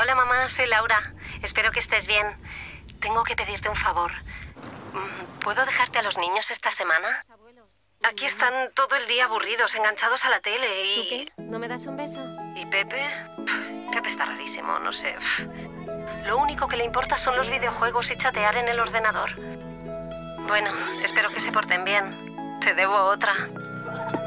Hola mamá, soy Laura. Espero que estés bien. Tengo que pedirte un favor. ¿Puedo dejarte a los niños esta semana? Aquí están todo el día aburridos, enganchados a la tele y... ¿Tú qué? ¿No me das un beso? ¿Y Pepe? Pepe está rarísimo, no sé. Lo único que le importa son los videojuegos y chatear en el ordenador. Bueno, espero que se porten bien. Te debo otra.